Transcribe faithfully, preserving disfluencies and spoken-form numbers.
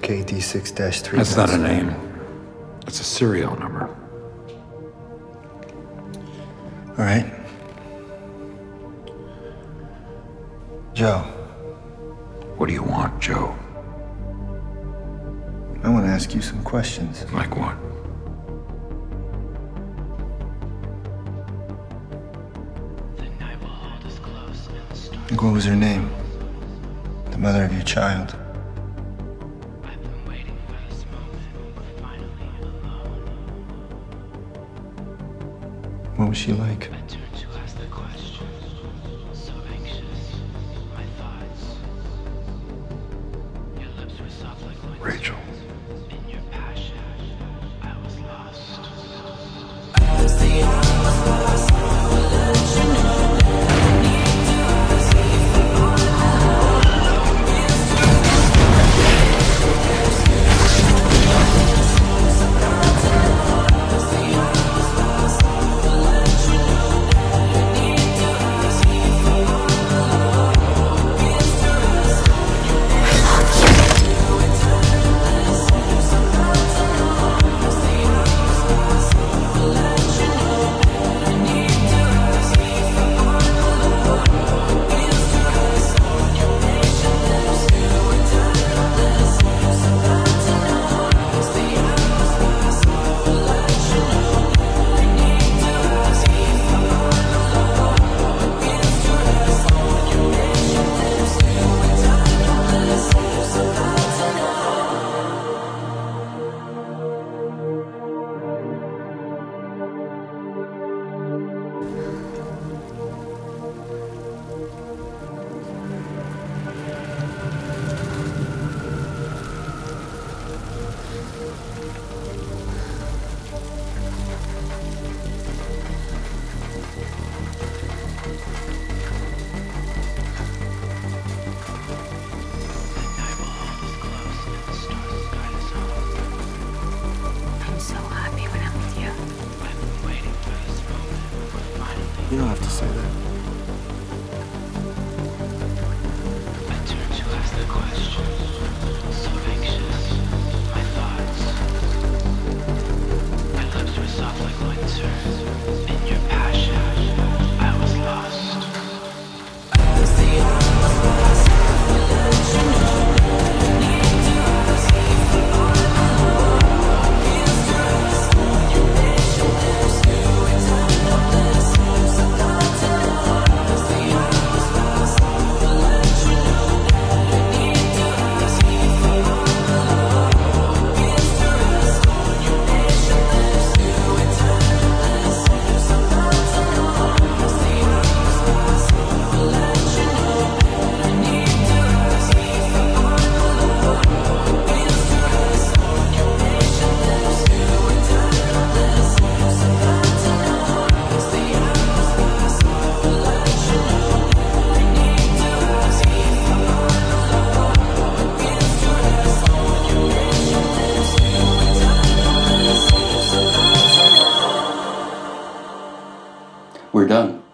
K D six dash three. That's not a name. That's a serial number. All right. Joe. What do you want, Joe? I want to ask you some questions. Like what? Like, what was her name? The mother of your child. I've been waiting for this moment. We're finally alone. What was she like? I turned to ask the question. So anxious. My thoughts. Your lips were soft like winter. Rachel. In your passion, I was lost. You don't have to say that. I turned to ask the question. So anxious. My thoughts. My lips were soft like winter. In your passion, I was lost. We're done.